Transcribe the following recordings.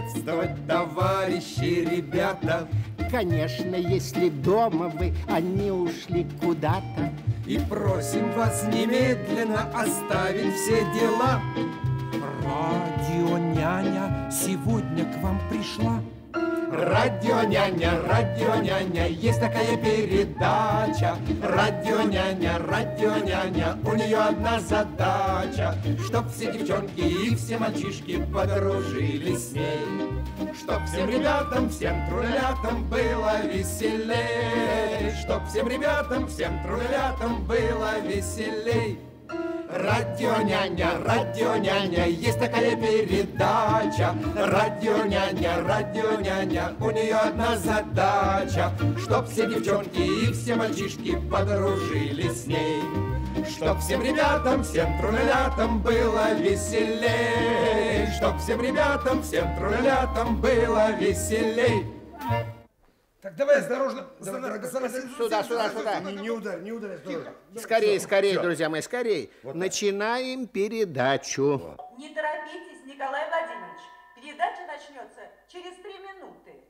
приветствовать, товарищи, ребята. Конечно, если дома вы, они ушли куда-то. И просим вас немедленно оставить все дела. Радионяня сегодня к вам пришла. Радионяня, радионяня, есть такая передача. Радионяня, у нее одна задача, чтоб все девчонки и все мальчишки подружились с ней, чтоб всем ребятам, всем трулятам было веселей, чтоб всем ребятам, всем трулятам было веселей. Радионяня, есть такая передача. Радионяня, у нее одна задача, чтоб все девчонки и все мальчишки подружились с ней, чтоб всем ребятам, всем трулялятам было веселей, чтоб всем ребятам, всем трулялятам было веселей. Так давай осторожно. Сюда. Не ударь. Скорее, друзья мои, скорее. Вот начинаем передачу. Не торопитесь, Николай Владимирович. Передача начнется через 3 минуты.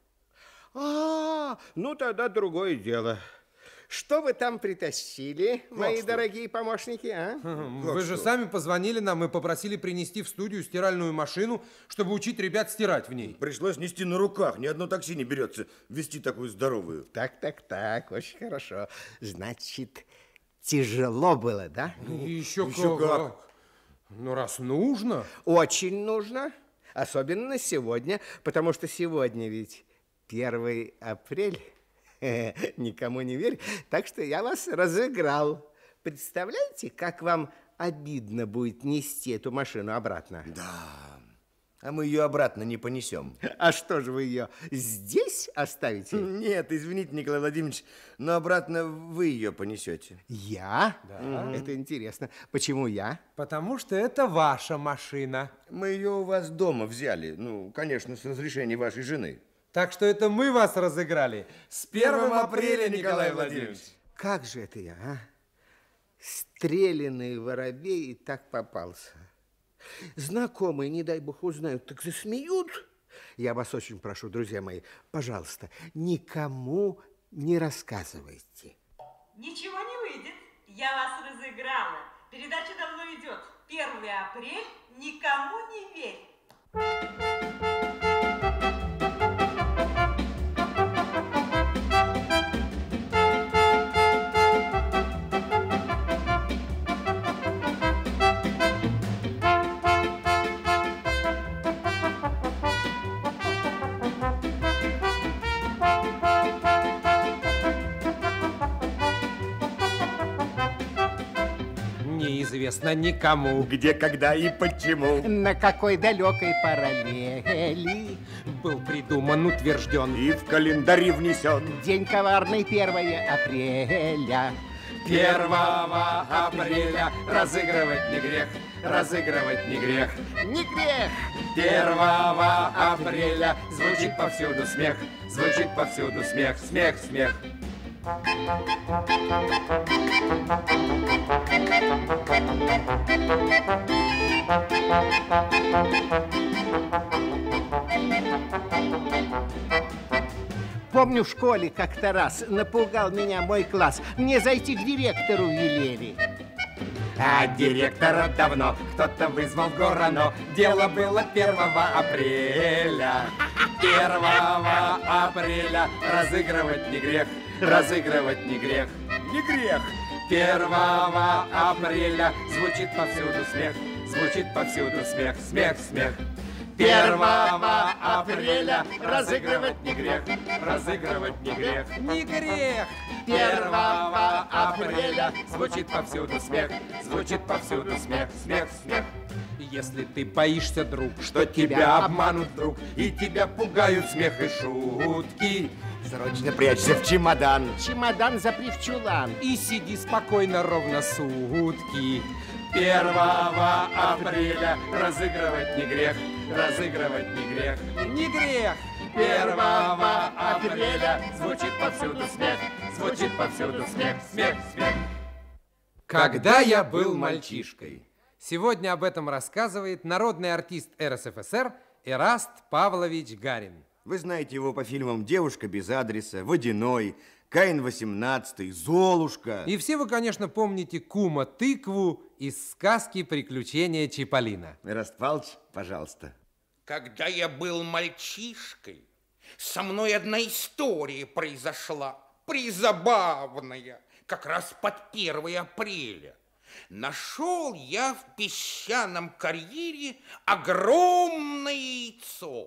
Ну тогда другое дело. Что вы там притащили, мои дорогие помощники, а? Вы же сами позвонили нам и попросили принести в студию стиральную машину, чтобы учить ребят стирать в ней. Пришлось нести на руках. Ни одно такси не берется вести такую здоровую. Так, очень хорошо. Значит, тяжело было, да? Еще как. Ну, раз нужно. Очень нужно. Особенно сегодня, потому что сегодня ведь 1 апреля. Никому не верь. Так что я вас разыграл. Представляете, как вам обидно будет нести эту машину обратно? Да. А мы ее обратно не понесем. А что же вы ее здесь оставите? Нет, извините, Николай Владимирович, но обратно вы ее понесете. Я? Да. Это интересно. Почему я? Потому что это ваша машина. Мы ее у вас дома взяли. Ну, конечно, с разрешения вашей жены. Так что это мы вас разыграли. С 1 апреля, Николай Владимирович. Как же это я, а? Стреляный воробей и так попался. Знакомые, не дай бог, узнают, так засмеют. Я вас очень прошу, друзья мои, пожалуйста, никому не рассказывайте. Ничего не выйдет. Я вас разыграла. Передача давно идет. 1 апреля, никому не верь. Неизвестно никому. Где, когда и почему. На какой далекой параллели Был придуман, утвержден. И в календаре внесен. день коварный 1 апреля. 1 апреля разыгрывать не грех, разыгрывать не грех. Не грех! 1 апреля звучит повсюду смех, звучит повсюду смех, смех. Помню, в школе как-то раз напугал меня мой класс. Мне зайти к директору велели. А директора давно кто-то вызвал в Горано. Дело было 1 апреля. 1 апреля разыгрывать не грех, разыгрывать не грех. Не грех. 1 апреля звучит повсюду смех, звучит повсюду смех, смех. 1 апреля разыгрывать не грех, разыгрывать не грех. Не грех! 1 апреля звучит повсюду смех, звучит повсюду смех, смех. Если ты боишься, друг, Что тебя обманут вдруг, и тебя пугают смех и шутки, Срочно прячься в чемодан. Чемодан запри в чулан. и сиди спокойно ровно сутки. 1 апреля разыгрывать не грех, разыгрывать не грех. Не грех! 1 апреля звучит повсюду смех, звучит повсюду смех, смех. Когда я был мальчишкой. Сегодня об этом рассказывает народный артист РСФСР Эраст Павлович Гарин. Вы знаете его по фильмам «Девушка без адреса», «Водяной», «Каин 18», «Золушка». И все вы, конечно, помните кума Тыкву из сказки «Приключения Чиполлино». Эраст Павлович, пожалуйста. Когда я был мальчишкой, со мной одна история произошла, призабавная, как раз под 1 апреля. Нашел я в песчаном карьере огромное яйцо,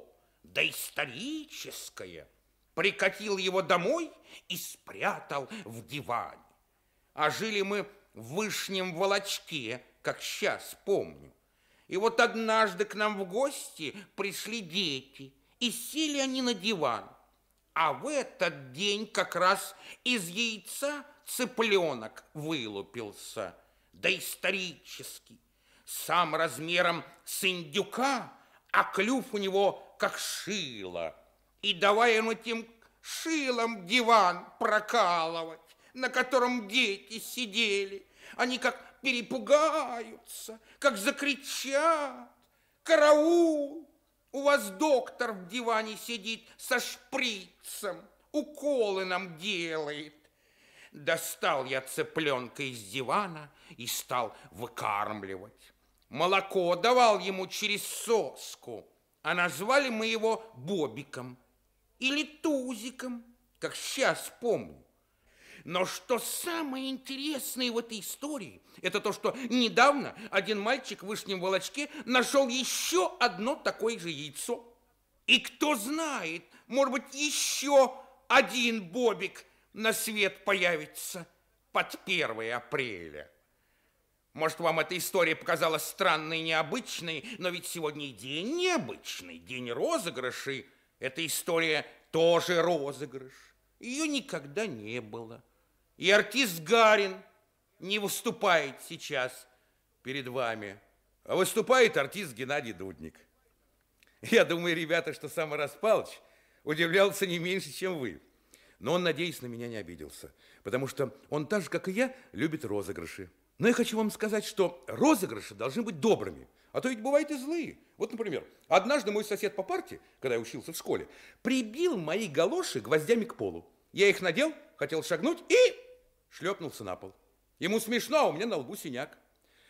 доисторическое. Прикатил его домой и спрятал в диване. А жили мы в Вышнем Волочке, как сейчас помню. И вот однажды к нам в гости пришли дети, и сели они на диван. А в этот день как раз из яйца цыпленок вылупился, доисторический, сам размером с индюка, а клюв у него как шило. И давай он этим шилом диван прокалывать, на котором дети сидели. Они как перепугаются, как закричат: «Караул! У вас доктор в диване сидит со шприцем, уколы нам делает». Достал я цыпленка из дивана и стал выкармливать. Молоко давал ему через соску, а назвали мы его Бобиком или Тузиком, как сейчас помню. Но что самое интересное в этой истории, это то, что недавно один мальчик в Вышнем Волочке нашел еще одно такое же яйцо. И кто знает, может быть, еще один Бобик на свет появится под 1 апреля. Может, вам эта история показалась странной и необычной, но ведь сегодня и день необычный, день розыгрышей. Эта история тоже розыгрыш. Ее никогда не было. И артист Гарин не выступает сейчас перед вами, а выступает артист Геннадий Дудник. Я думаю, ребята, что сам Эраст Павлович удивлялся не меньше, чем вы. Но он, надеюсь, на меня не обиделся, потому что он так же, как и я, любит розыгрыши. Но я хочу вам сказать, что розыгрыши должны быть добрыми, а то ведь бывают и злые. Вот, например, однажды мой сосед по парте, когда я учился в школе, прибил мои галоши гвоздями к полу. Я их надел, хотел шагнуть и шлепнулся на пол. Ему смешно, а у меня на лбу синяк.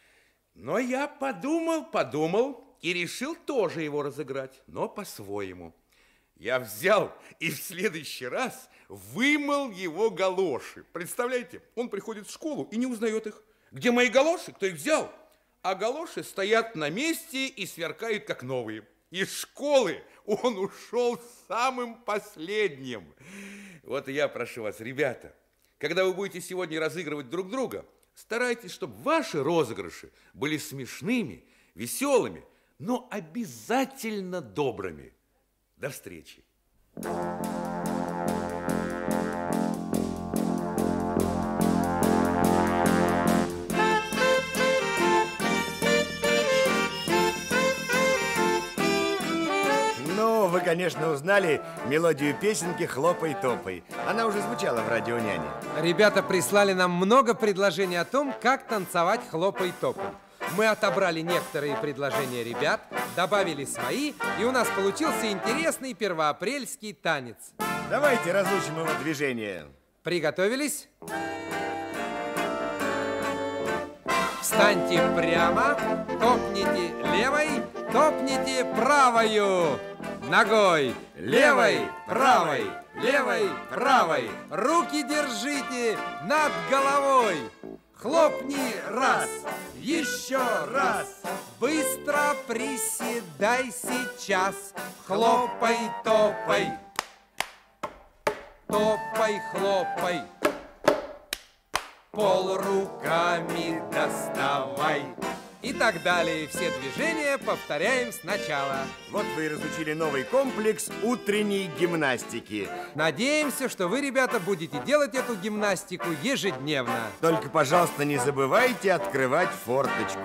Но я подумал и решил тоже его разыграть, но по-своему. Я взял и в следующий раз вымыл его галоши. Представляете, он приходит в школу и не узнает их. Где мои галоши? Кто их взял? А галоши стоят на месте и сверкают, как новые. Из школы он ушел самым последним. Вот и я прошу вас, ребята, когда вы будете сегодня разыгрывать друг друга, старайтесь, чтобы ваши розыгрыши были смешными, веселыми, но обязательно добрыми. До встречи. Ну, вы, конечно, узнали мелодию песенки «Хлопай-топай». Она уже звучала в радио «Няне». Ребята прислали нам много предложений о том, как танцевать хлопай-топай. Мы отобрали некоторые предложения ребят, добавили свои, и у нас получился интересный первоапрельский танец. Давайте разучим его движение. Приготовились? Встаньте прямо, топните левой, топните правою. Ногой левой, правой, левой, правой. Руки держите над головой. Хлопни раз, еще раз. Быстро приседай сейчас. Хлопай, топай. Топай, хлопай. Пол руками доставай. И так далее. Все движения повторяем сначала. Вот вы и разучили новый комплекс утренней гимнастики. Надеемся, что вы, ребята, будете делать эту гимнастику ежедневно. Только, пожалуйста, не забывайте открывать форточку.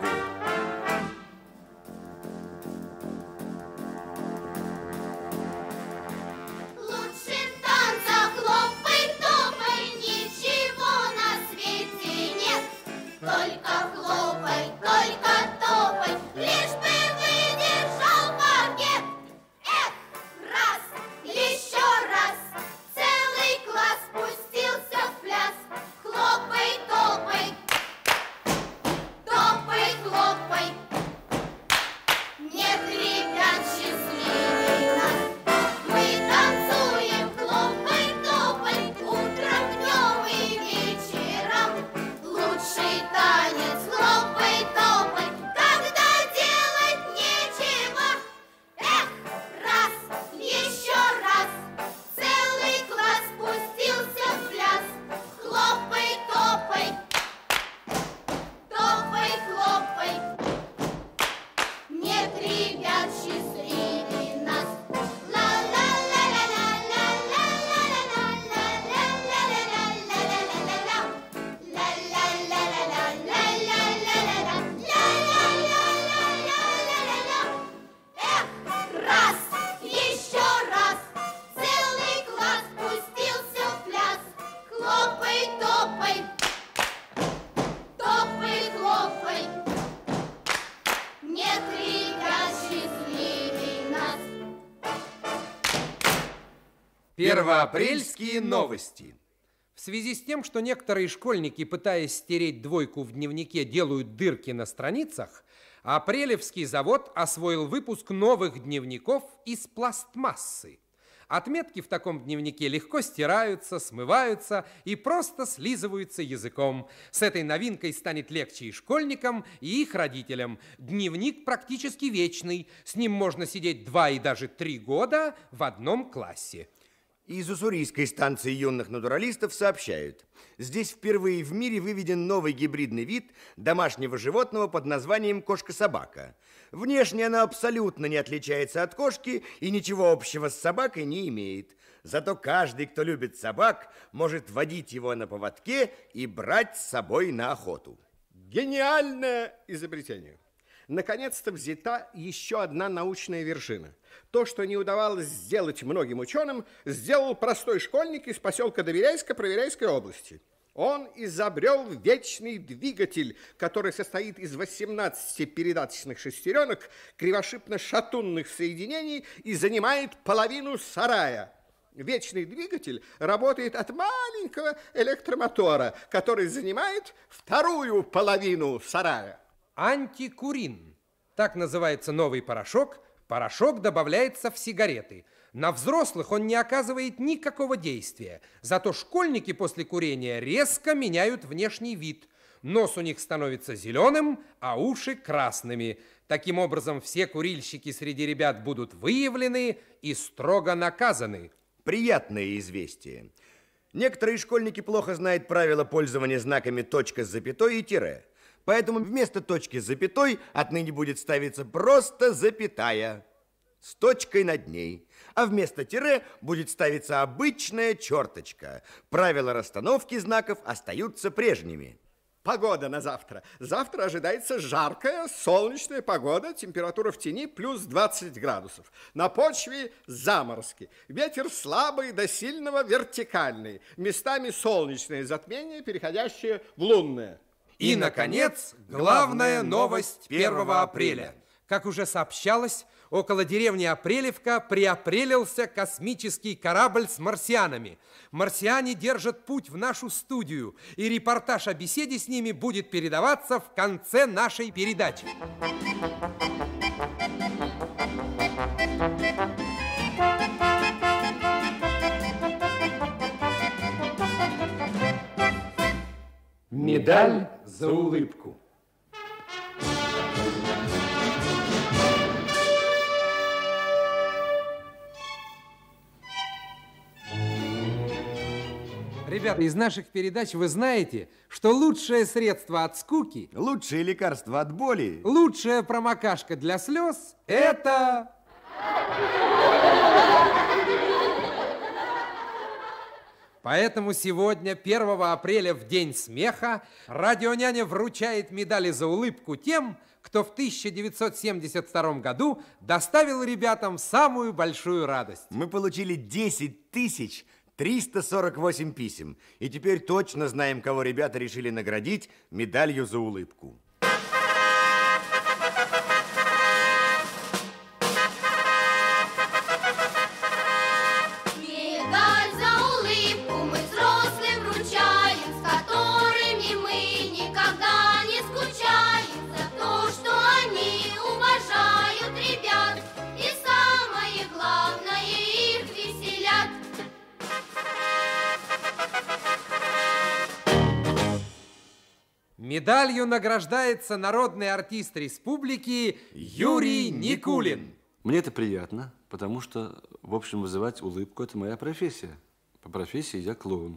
Первоапрельские новости. В связи с тем, что некоторые школьники, пытаясь стереть двойку в дневнике, делают дырки на страницах, Апрелевский завод освоил выпуск новых дневников из пластмассы. Отметки в таком дневнике легко стираются, смываются и просто слизываются языком. С этой новинкой станет легче и школьникам, и их родителям. Дневник практически вечный. С ним можно сидеть 2 и даже 3 года в одном классе. Из уссурийской станции юных натуралистов сообщают, здесь впервые в мире выведен новый гибридный вид домашнего животного под названием кошка-собака. Внешне она абсолютно не отличается от кошки и ничего общего с собакой не имеет. Зато каждый, кто любит собак, может водить его на поводке и брать с собой на охоту. Гениальное изобретение. Наконец-то взята еще одна научная вершина. То, что не удавалось сделать многим ученым, сделал простой школьник из поселка Доверяйска Проверяйской области. Он изобрел вечный двигатель, который состоит из 18 передаточных шестеренок, кривошипно-шатунных соединений и занимает половину сарая. Вечный двигатель работает от маленького электромотора, который занимает вторую половину сарая. Антикурин. Так называется новый порошок. Порошок добавляется в сигареты. На взрослых он не оказывает никакого действия. Зато школьники после курения резко меняют внешний вид. Нос у них становится зеленым, а уши красными. Таким образом, все курильщики среди ребят будут выявлены и строго наказаны. Приятное известие. Некоторые школьники плохо знают правила пользования знаками точка с запятой и тире. Поэтому вместо точки с запятой отныне будет ставиться просто запятая с точкой над ней. А вместо тире будет ставиться обычная черточка. Правила расстановки знаков остаются прежними. Погода на завтра. Завтра ожидается жаркая, солнечная погода, температура в тени плюс 20 градусов. На почве заморозки. Ветер слабый до сильного вертикальный. Местами солнечное затмение, переходящее в лунное. И, наконец, главная новость 1 апреля. Как уже сообщалось, около деревни Апрелевка приапрелился космический корабль с марсианами. Марсиане держат путь в нашу студию, и репортаж о беседе с ними будет передаваться в конце нашей передачи. Медаль за улыбку. Ребята, из наших передач вы знаете, что лучшее средство от скуки, Лучшее лекарство от боли. лучшая промокашка для слез – это... Поэтому сегодня, 1 апреля, в День смеха, радионяня вручает медали за улыбку тем, кто в 1972 году доставил ребятам самую большую радость. Мы получили 10 348 писем. И теперь точно знаем, кого ребята решили наградить медалью за улыбку. Медаль за улыбку мы взрослым вручаем, с которыми мы никогда не скучаем, за то, что они уважают ребят, и самое главное, их веселят. Медалью награждается народный артист республики Юрий Никулин. Мне это приятно, потому что, в общем, вызывать улыбку – это моя профессия. По профессии я клоун.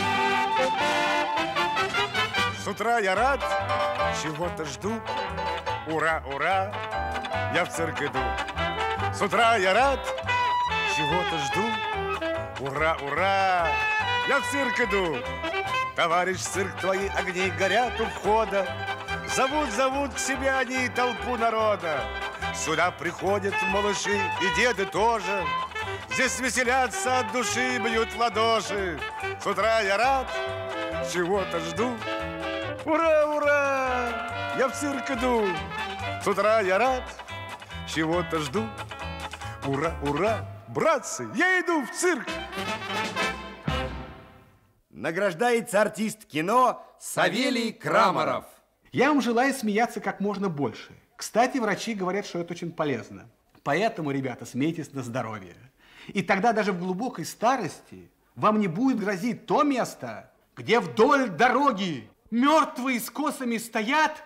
С утра я рад, чего-то жду. Ура, ура, я в цирк иду. С утра я рад, чего-то жду. Ура, ура, я в цирк иду. Товарищ цирк, твои огни горят у входа. Зовут к себе они толпу народа. Сюда приходят малыши и деды тоже. Здесь веселятся от души, бьют в ладоши. С утра я рад, чего-то жду. Ура, ура, я в цирк иду. С утра я рад, чего-то жду. Ура, ура, братцы, я иду в цирк. Награждается артист кино Савелий Крамаров. Я вам желаю смеяться как можно больше. Кстати, врачи говорят, что это очень полезно. Поэтому, ребята, смейтесь на здоровье. И тогда даже в глубокой старости вам не будет грозить то место, где вдоль дороги мертвые с косами стоят,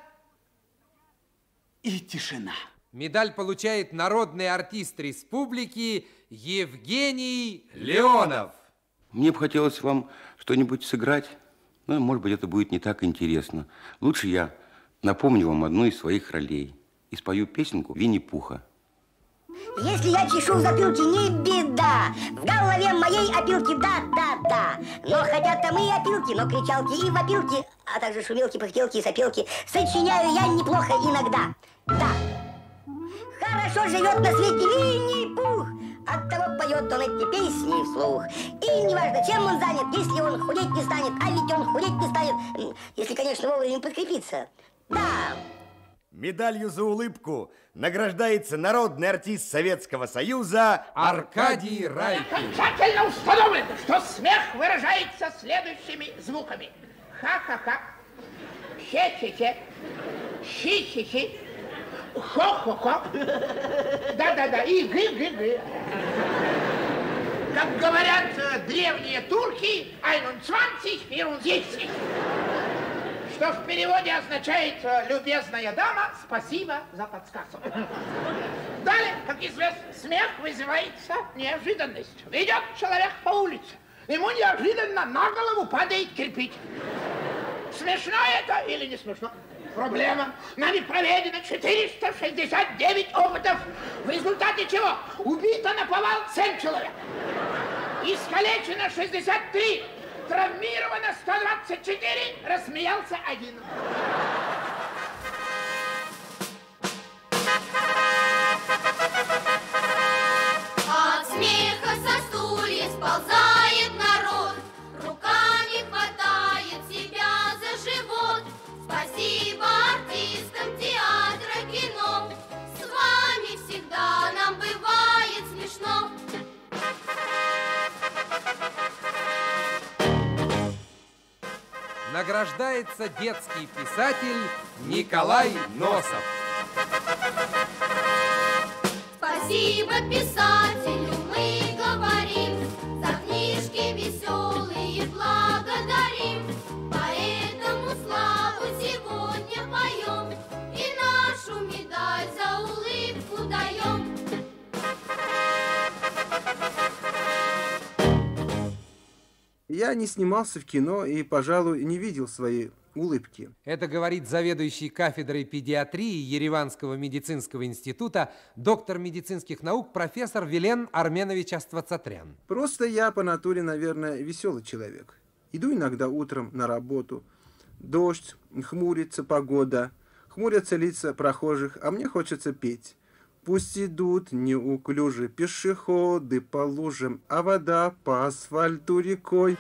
и тишина. Медаль получает народный артист республики Евгений Леонов. Мне бы хотелось вам что-нибудь сыграть, но, может быть, это будет не так интересно. Лучше я напомню вам одну из своих ролей и спою песенку Винни-Пуха. Если я чешу в затылке, не беда. В голове моей опилки, да. Но хотят там и опилки, но кричалки и вопилки, а также шумелки, пыхтелки и сопелки сочиняю я неплохо иногда. Да. Хорошо живет на свете Винни-Пух, оттого поет он эти песни вслух. И неважно, чем он занят, если он худеть не станет, а ведь он худеть не станет, если, конечно, вовремя подкрепиться. Да. Медалью за улыбку награждается народный артист Советского Союза Аркадий Райкин. Окончательно установлено, что смех выражается следующими звуками. Ха-ха-ха, хе-хе-хе, хи-хи-хи, хо-хо-хо, да-да-да, и гы-гы-гы. Как говорят древние турки, «Einen 20, 64». Что в переводе означает «любезная дама, спасибо за подсказку». Далее, как известно, смех вызывается неожиданностью. Идет человек по улице, ему неожиданно на голову падает кирпич. Смешно это или не смешно? Проблема. Нами проведено 469 опытов, в результате чего убито наповал 7 человек, искалечено 63, травмировано 124, рассмеялся 1. От смеха со стульев сползает народ, руками хватает себя за живот. Спасибо артистам театра, кино, с вами всегда нам бывает смешно. Награждается детский писатель Николай Носов. Спасибо писателю мы говорим, за книжки веселые благодарим. Поэтому славу сегодня поем и нашу медаль за улыбку даем. Я не снимался в кино и, пожалуй, не видел своей улыбки. Это говорит заведующий кафедрой педиатрии Ереванского медицинского института, доктор медицинских наук, профессор Вилен Арменович Аствацатрян. Просто я по натуре, наверное, веселый человек. Иду иногда утром на работу. Дождь, хмурится погода, хмурятся лица прохожих, а мне хочется петь. Пусть идут неуклюже пешеходы по лужам, а вода по асфальту рекой.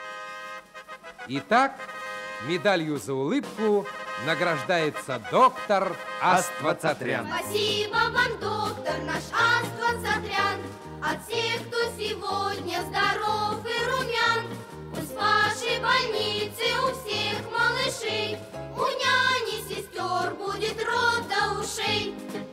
Итак, медалью за улыбку награждается доктор Аствацатрян. Спасибо вам, доктор наш Аствацатрян, от всех, кто сегодня здоров и румян. Пусть в вашей больнице у всех малышей, у няни, сестер будет рот до ушей.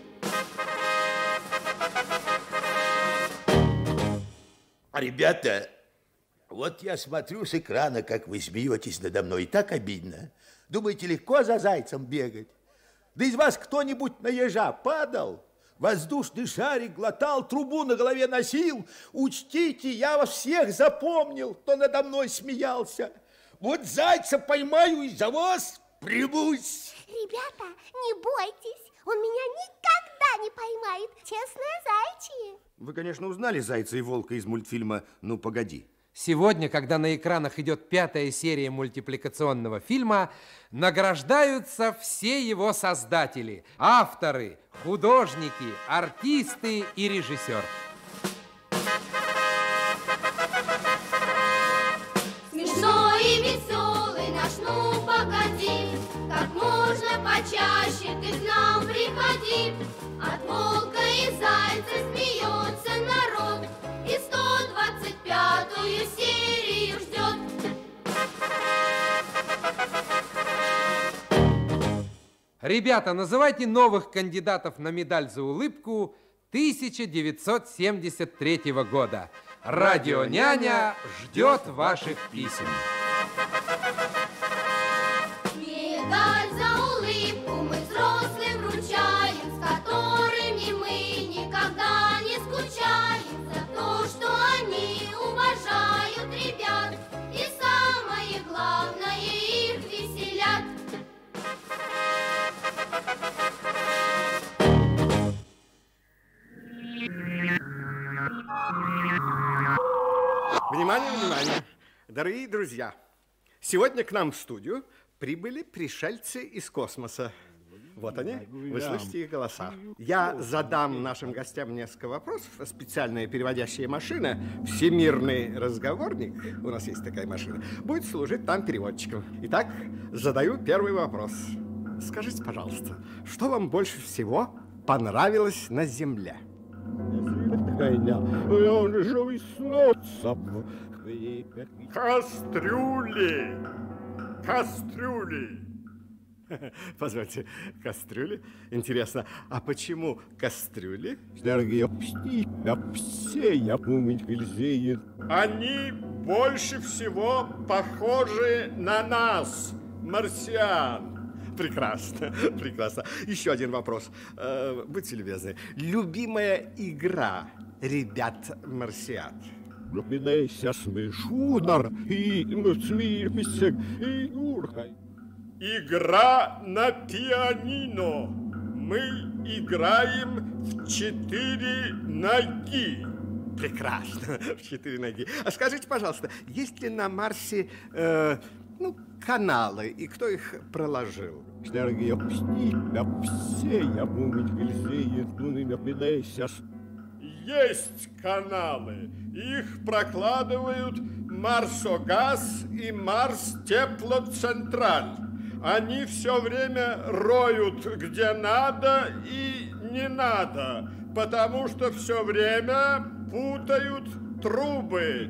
Ребята, вот я смотрю с экрана, как вы смеетесь надо мной, и так обидно. Думаете, легко за зайцем бегать? Да из вас кто-нибудь на ежа падал? Воздушный шарик глотал, трубу на голове носил? Учтите, я вас всех запомнил, кто надо мной смеялся. Вот зайца поймаю и за вас примусь. Ребята, не бойтесь, он меня никогда не поймает, честное зайчи. Вы, конечно, узнали зайца и волка из мультфильма «Ну, погоди». Сегодня, когда на экранах идет 5-я серия мультипликационного фильма, награждаются все его создатели, авторы, художники, артисты и режиссер. Смешной и веселый наш «Ну, погоди», как можно почаще ты к нам приходи. От волка и зайца смеется народ, Ребята, называйте новых кандидатов на медаль за улыбку 1973 года. Радио «Няня» ждет ваших писем. Медаль за улыбку мы взрослым вручаем, с которыми мы никогда не скучаем, за то, что они уважают ребят и, самое главное, их веселят. Внимание, внимание! Дорогие друзья, сегодня к нам в студию прибыли пришельцы из космоса. Вот они, вы слышите их голоса. Я задам нашим гостям несколько вопросов. Специальная переводящая машина, всемирный разговорник, у нас есть такая машина, будет служить там переводчиком. Итак, задаю первый вопрос. Скажите, пожалуйста, что вам больше всего понравилось на Земле? Кастрюли! Кастрюли! Позвольте, кастрюли? Интересно, а почему кастрюли? Они больше всего похожи на нас, марсиан. Прекрасно, прекрасно. Еще один вопрос. Будьте любезны. Любимая игра ребят-марсиан? Игра на пианино. Мы играем в 4 ноги. Прекрасно, в 4 ноги. А скажите, пожалуйста, есть ли на Марсе каналы, и кто их проложил? Есть каналы. Их прокладывают Марсогаз и Марстеплоцентраль. Они все время роют, где надо и не надо, потому что все время путают трубы.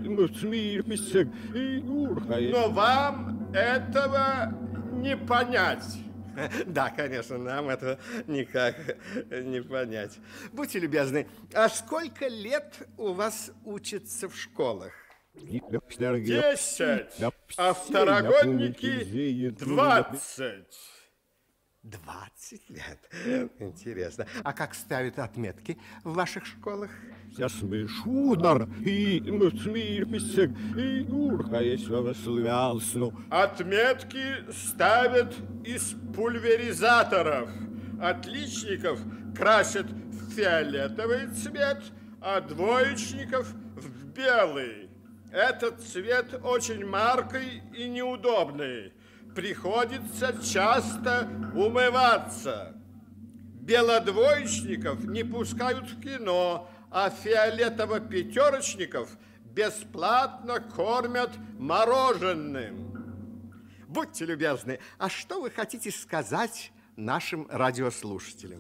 Но вам этого не понять. Да, конечно, нам этого никак не понять. Будьте любезны, а сколько лет у вас учатся в школах? 10, а второгодники 20. 20 лет? Интересно. А как ставят отметки в ваших школах? Отметки ставят из пульверизаторов. Отличников красят в фиолетовый цвет, а двоечников в белый. Этот цвет очень маркий и неудобный. Приходится часто умываться. Белодвоечников не пускают в кино, а фиолетово-пятерочников бесплатно кормят мороженым. Будьте любезны, а что вы хотите сказать нашим радиослушателям?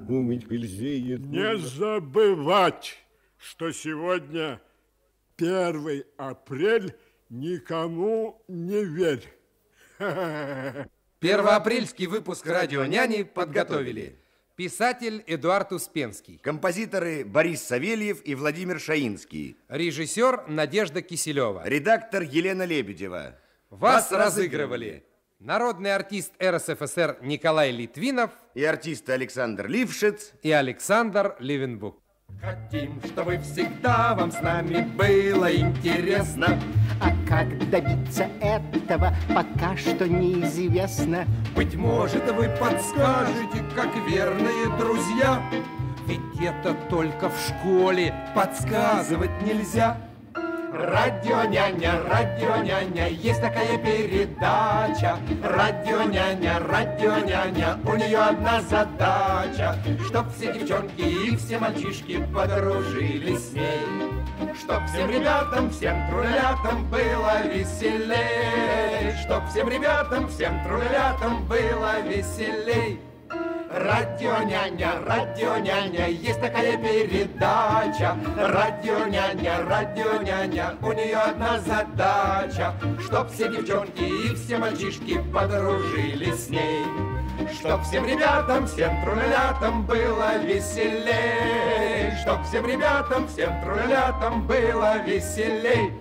Не забывать, что сегодня 1 апреля, никому не верь. Первоапрельский выпуск «Радио Няни» подготовили писатель Эдуард Успенский, композиторы Борис Савельев и Владимир Шаинский, режиссер Надежда Киселева, редактор Елена Лебедева. Вас разыгрывали народный артист РСФСР Николай Литвинов и артисты Александр Лившиц и Александр Левенбук. Хотим, чтобы всегда вам с нами было интересно. А как добиться этого, пока что неизвестно. Быть может, вы подскажете, как верные друзья. Ведь это только в школе подсказывать нельзя. Радио няня, есть такая передача. Радио няня, у нее одна задача, чтоб все девчонки и все мальчишки подружились с ней, чтоб всем ребятам, всем трулятам было веселей, чтоб всем ребятам, всем трулятам было веселей. радио-няня, есть такая передача. Радио-няня, у нее одна задача, чтоб все девчонки и все мальчишки подружились с ней. Чтоб всем ребятам, всем трулялятам было веселей. Чтоб всем ребятам, всем трулялятам было веселей.